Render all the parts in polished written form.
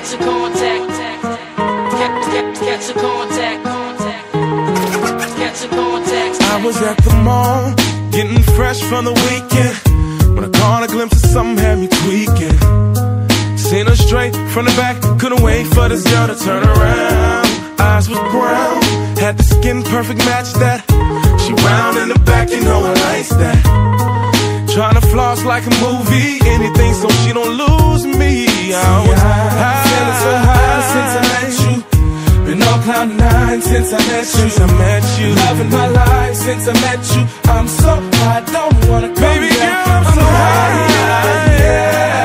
catch a contact, catch a contact, catch a contact. I was at the mall, getting fresh from the weekend, when I caught a glimpse of something had me tweaking. Seen her straight from the back, couldn't wait for this girl to turn around. Eyes was brown, had the skin perfect match that. She round in the back, you know I like that. Tryna floss like a movie, anything so she don't lose me. I was feeling so high since I met you. Been on cloud nine since I met you. Loving my life since I met you. I'm so high, don't wanna come baby down. Girl, I'm so high, yeah.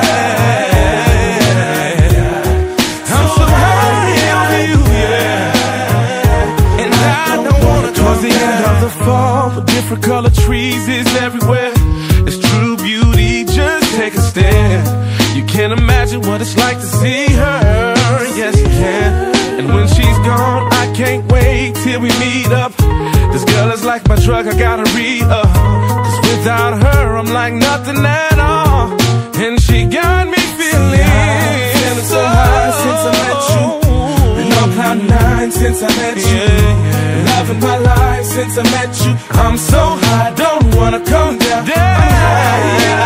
I'm so high on you, yeah. And I don't wanna come down. The end of the fall, but different color trees is everywhere. It's true beauty, just take a stare. You can't imagine what it's like to see her. Yes, you can. And when she's gone, I can't wait till we meet up. This girl is like my drug, I gotta re-up. Cause without her, I'm like nothing at all. And she got me feeling so high since I met you. Been on cloud nine since I met you. Loving my life since I met you. I'm so high, don't wanna come down. I'm high,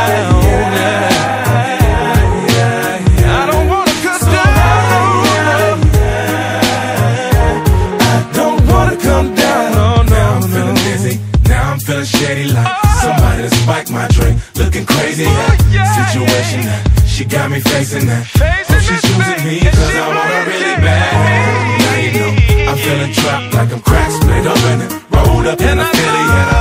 I don't wanna come down. I don't wanna come down. Now I'm feeling dizzy, now I'm feeling shady like somebody that spiked my drink, looking crazy. Situation that she got me facing that. Hope she's choosing me cause I want her really bad. Now you know I'm feeling trapped like I'm crack split up in it, rolled up in a Philly header.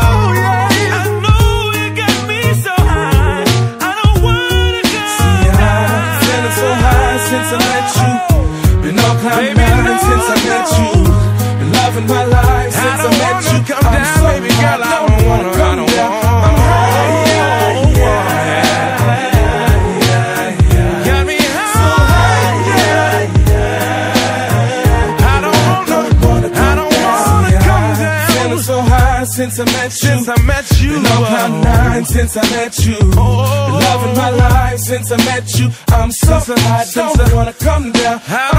Since I met you, been on cloud nine since I met you. Been loving my life since I met you. I'm so baby girl, I don't wanna come down. I'm high, got me high, so high, I don't wanna come down. Feeling so high since I met you. Been on cloud nine since I met you. Been loving my life since I met you. I'm so high, don't wanna come down.